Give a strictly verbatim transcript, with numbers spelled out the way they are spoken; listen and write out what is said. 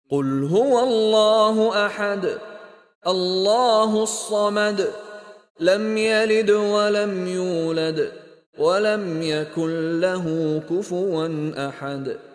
قل هو الله أحد الله الصمد لم يلد ولم يولد ولم يكن له كفوا أحد.